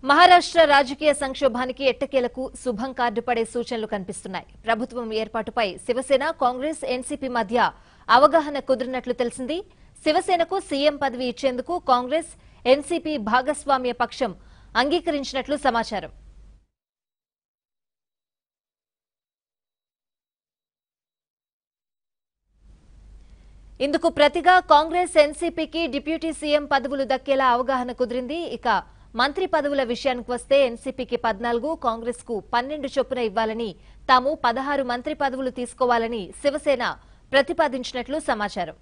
మహారాష్ట్ర రాజకీయ సంక్షోభానికి ఎట్టకేలకు శుభం కార్డు పడే సూచనలు కనిపిస్తున్నాయి. ప్రభుత్వం ఏర్పాటుపై శివసేన, కాంగ్రెస్, ఎన్సీపీ మధ్య అవగాహన కుదిరినట్లు తెలిసింది. శివసేనకు సీఎం పదవి ఇచ్చేందుకు కాంగ్రెస్, ఎన్సీపీ భాగస్వామ్య పక్షం అంగీకరించినట్లు సమాచారం. ఇందుకు ప్రతిగా కాంగ్రెస్, ఎన్సీపీకి డిప్యూటీ సీఎం పదవులు దక్కేలా అవగాహన కుదిరింది. ఇక మంత్రి పదవుల విషయానికి వస్తే ఎన్సీపీకి 14, కాంగ్రెస్ కు 12 చొప్పున ఇవ్వాలని, తాము 16 మంత్రి పదవులు తీసుకోవాలని శివసేన ప్రతిపాదించినట్లు సమాచారం.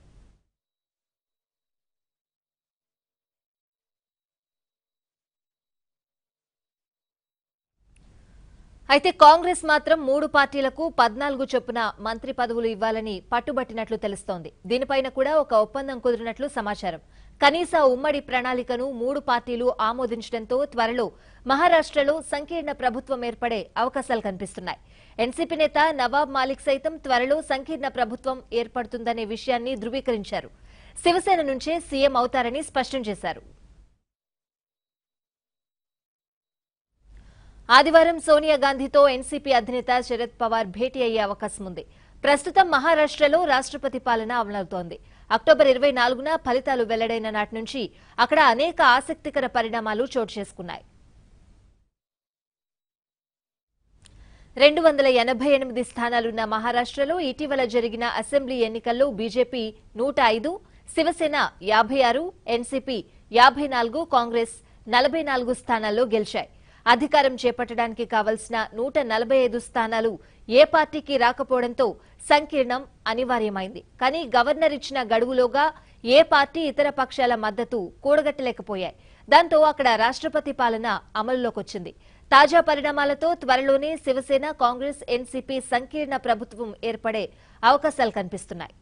అయితే కాంగ్రెస్ మాత్రం 3 పార్టీలకు 14 చొప్పున మంత్రి పదవులు ఇవ్వాలని పట్టుబట్టినట్లు తెలుస్తోంది. దీనిపైన కూడా ఒక ఒప్పందం కుదిరినట్లు సమాచారం. కనీస ఉమ్మడి ప్రణాళికను 3 పార్టీలు ఆమోదించడంతో త్వరలో మహారాష్ట్రలో సంకీర్ణ ప్రభుత్వం ఏర్పడే అవకాశాలు కనిపిస్తున్నాయి. ఎన్సీపీ నేత నవాబ్ మాలిక్ సైతం త్వరలో సంకీర్ణ ప్రభుత్వం ఏర్పడుతుందనే విషయాన్ని ధృవీకరించారు. శివసేన నుంచే సీఎం అవుతారని స్పష్టం చేశారు. ఆదివారం సోనియా గాంధీతో ఎన్సీపీ అధినేత శరద్ పవార్ భేటీ అయ్యే అవకాశం ఉంది. ప్రస్తుతం మహారాష్ట్రలో రాష్ట్రపతి పాలన అమలవుతోంది. అక్టోబర్ 24న ఫలితాలు వెల్లడైన నాటి నుంచి అక్కడ అనేక ఆసక్తికర పరిణామాలు చోటు చేసుకున్నాయి. 288 స్థానాలున్న మహారాష్ట్రలో ఇటీవల జరిగిన అసెంబ్లీ ఎన్నికల్లో బీజేపీ 105, శివసేన 56, ఎన్సీపీ 54, కాంగ్రెస్ 44 స్థానాల్లో గెలిచాయి. అధికారం చేపట్టడానికి కావలసిన 145 స్థానాలు ఏ పార్టీకి రాకపోవడంతో సంకీర్ణం అనివార్యమైంది. కానీ గవర్నర్ ఇచ్చిన గడువులోగా ఏ పార్టీ ఇతర పక్షాల మద్దతు కూడగట్టలేకపోయాయి. దాంతో అక్కడ రాష్ట్రపతి పాలన అమలులోకొచ్చింది. తాజా పరిణామాలతో త్వరలోనే శివసేన, కాంగ్రెస్, ఎన్సీపీ సంకీర్ణ ప్రభుత్వం ఏర్పడే అవకాశాలు కనిపిస్తున్నాయి.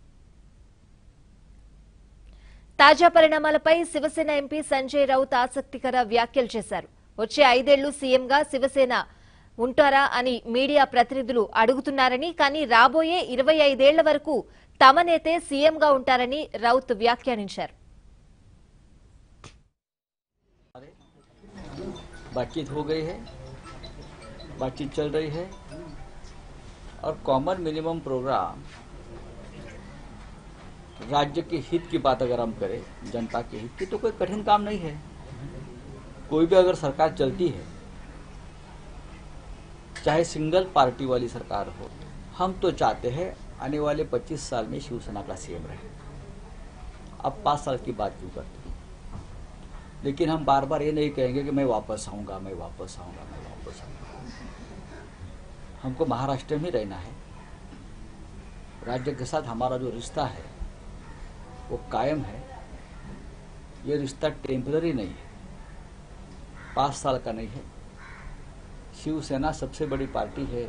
తాజా పరిణామాలపై శివసేన ఎంపీ సంజయ్ రౌత్ ఆసక్తికర వ్యాఖ్యలు చేశారు. వచ్చే 5 ఏళ్లు సీఎంగా శివసేన ఉంటారా అని మీడియా ప్రతినిధులు అడుగుతున్నారని, కానీ రాబోయే 25 ఏళ్ల వరకు తమ నేతే సీఎంగా ఉంటారని రౌత్ వ్యాఖ్యానించారు. बातचीत हो गई है, बातचीत चल रही है और कॉमन मिनिमम प्रोग्राम राज्य के हित की बात अगर हम करें, जनता के हित की, तो कोई कठिन काम नहीं है. कोई भी अगर सरकार चलती है, चाहे सिंगल पार्टी वाली सरकार हो, हम तो चाहते हैं आने वाले 25 साल में शिवसेना का सीएम रहे. अब 5 साल की बात क्यों करते हैं? लेकिन हम बार बार ये नहीं कहेंगे कि मैं वापस आऊंगा, मैं वापस आऊंगा, मैं वापस आऊंगा. हमको महाराष्ट्र में रहना है. राज्य के साथ हमारा जो रिश्ता है वो कायम है. ये रिश्ता टेम्पररी नहीं है, 5 साल का नहीं है. शिवसेना सबसे बड़ी पार्टी है.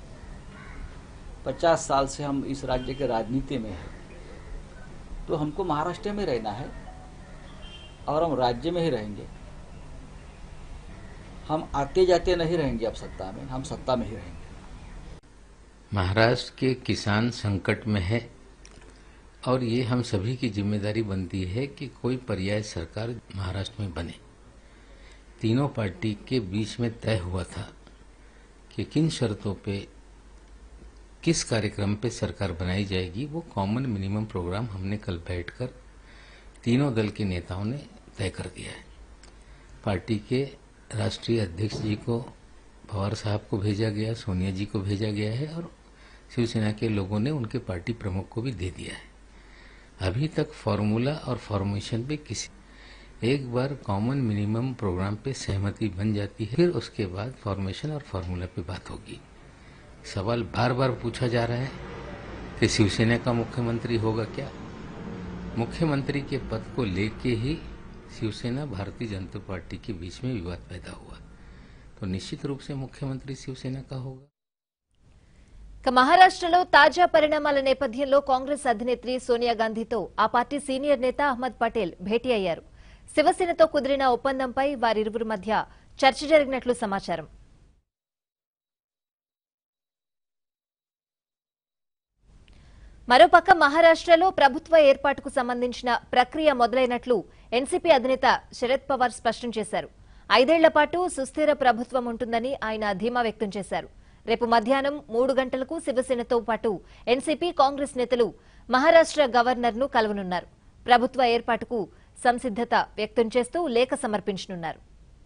50 साल से हम इस राज्य के राजनीति में हैं, तो हमको महाराष्ट्र में रहना है और हम राज्य में ही रहेंगे. हम आते जाते नहीं रहेंगे अब सत्ता में, हम सत्ता में ही रहेंगे. महाराष्ट्र के किसान संकट में है और ये हम सभी की जिम्मेदारी बनती है कि कोई पर्याय सरकार महाराष्ट्र में बने. तीनों पार्टी के बीच में तय हुआ था कि किन शर्तों पे, किस कार्यक्रम पे सरकार बनाई जाएगी. वो कॉमन मिनिमम प्रोग्राम हमने कल बैठकर तीनों दल के नेताओं ने तय कर दिया है. पार्टी के राष्ट्रीय अध्यक्ष जी को, पवार साहब को भेजा गया, सोनिया जी को भेजा गया है और शिवसेना के लोगों ने उनके पार्टी प्रमुख को भी दे दिया है. अभी तक फॉर्मूला और फॉर्मेशन पे किसी एक बार कॉमन मिनिमम प्रोग्राम पे सहमति बन जाती है, फिर उसके बाद फॉर्मेशन और फॉर्मूला पे बात होगी. सवाल बार बार पूछा जा रहा है कि शिवसेना का मुख्यमंत्री होगा क्या. मुख्यमंत्री के पद को लेके ही शिवसेना भारतीय जनता पार्टी के बीच में विवाद पैदा हुआ, तो निश्चित रूप से मुख्यमंत्री शिवसेना का होगा. మహారాష్ట్రలో తాజా పరిణామాల నేపథ్యంలో కాంగ్రెస్ అధినేత్రి సోనియా గాంధీతో ఆ పార్టీ సీనియర్ నేత అహ్మద్ పటేల్ భేటీ అయ్యారు. శివసేనతో కుదిరిన ఒప్పందంపై వారిరువురి మధ్య చర్చ జరిగినట్లు సమాచారం. మరోపక్క మహారాష్ట్రలో ప్రభుత్వ ఏర్పాటుకు సంబంధించిన ప్రక్రియ మొదలైనట్లు ఎన్సీపీ అధినేత శరద్ పవార్ స్పష్టం చేశారు. 5 ఏళ్ల పాటు సుస్థిర ప్రభుత్వం ఉంటుందని ఆయన ధీమా వ్యక్తం చేశారు. రేపు మధ్యాహ్నం 3 గంటలకు శివసేనతో పాటు ఎన్సీపీ, కాంగ్రెస్ నేతలు మహారాష్ట్ర గవర్నర్ను కలవనున్నారు. ప్రభుత్వ ఏర్పాటుకు సంసిద్ధత వ్యక్తం చేస్తూ లేఖ సమర్పించనున్నారు.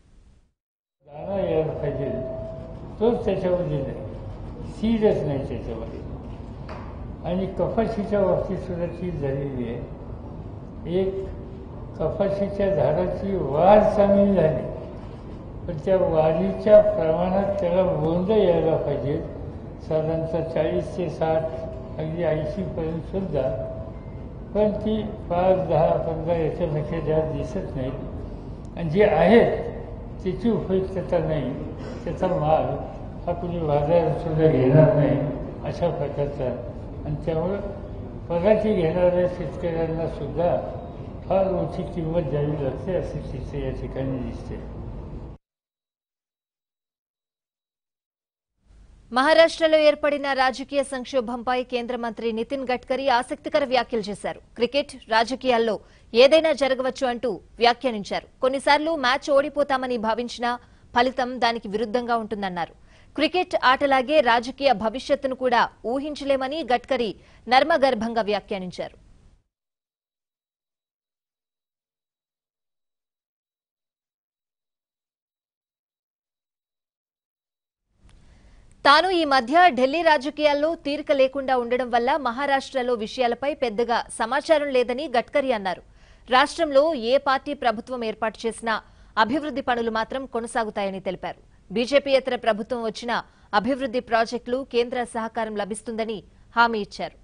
कपाशीच्या झाडाची वाढ चांगली झाली, पण त्या वाढीच्या प्रमाणात त्याला बोंड यायला पाहिजे. साधारणतः 40 ते 60 अगदी 80पर्यंत सुद्धा, पण ती 5, 10, 15 याच्यापेक्षा जास्त दिसत नाहीत. आणि जे आहेत त्याची उपयुक्तता नाही, त्याचा माल हा कुणी बाजारातसुद्धा घेणार नाही अशा प्रकारचा. आणि त्यामुळं पगाची घेणाऱ्या शेतकऱ्यांना सुद्धा फार मोठी किंमत द्यावी लागते असे चित्र या ठिकाणी दिसते. మహారాష్ట్రలో ఏర్పడిన రాజకీయ సంక్షోభంపై కేంద్ర మంత్రి నితిన్ గడ్కరీ ఆసక్తికర వ్యాఖ్యలు చేశారు. క్రికెట్ రాజకీయాల్లో ఏదైనా జరగవచ్చు అంటూ వ్యాఖ్యానించారు. కొన్నిసార్లు మ్యాచ్ ఓడిపోతామని భావించినా ఫలితం దానికి విరుద్ధంగా ఉంటుందన్నారు. క్రికెట్ ఆటలాగే రాజకీయ భవిష్యత్తును కూడా ఊహించలేమని గడ్కరీ నర్మగర్భంగా వ్యాఖ్యానించారు. తాను ఈ మధ్య ఢిల్లీ రాజకీయాల్లో తీరిక లేకుండా ఉండడం వల్ల మహారాష్ట్రలో విషయాలపై పెద్దగా సమాచారం లేదని గడ్కరీ అన్నారు. రాష్ట్రంలో ఏ పార్టీ ప్రభుత్వం ఏర్పాటు చేసినా అభివృద్ధి పనులు మాత్రం కొనసాగుతాయని తెలిపారు. బీజేపీయేతర ప్రభుత్వం వచ్చినా అభివృద్ధి ప్రాజెక్టులు కేంద్ర సహకారం లభిస్తుందని హామీ ఇచ్చారు.